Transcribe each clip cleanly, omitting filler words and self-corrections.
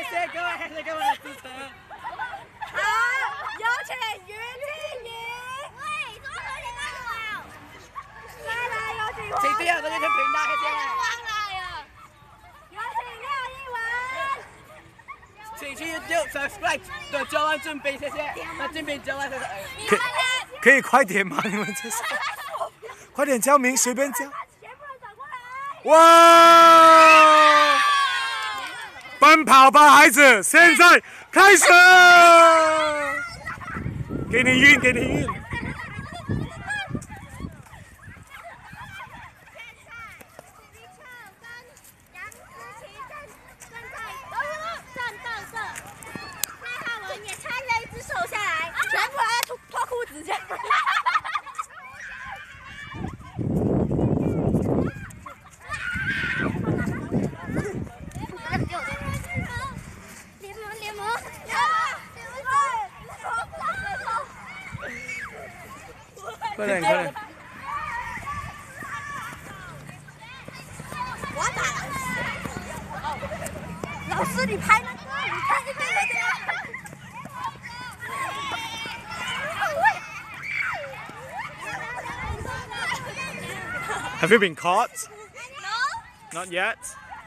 谢各位，谢谢各位的支持。 好，有请于丽颖。喂，怎么可以忘了？再来有请黄。 请第二个就去频道，谢谢。 忘了呀。有请廖一文。 请去 YouTube subscribe 的教安俊斌，谢谢。那俊斌教安谢谢。 可以快点吗？你们这是？快点教名，随便教。哇！奔跑吧，孩子！现在开始！给你晕，给你晕。 全部还要脱裤子这样。联盟， 快点，快点！ 我要打了。老师，你拍那个，你看这边这样。 Have you been caught? No. Not yet.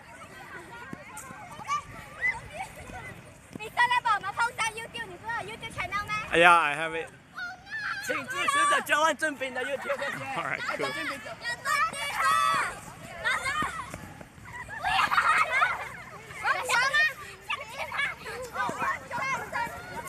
你上来把我们放上 YouTube， 你知道 YouTube channel 吗 Yeah, I have it. 请支持的教安俊斌的 YouTube，谢谢。 Alright, cool. 有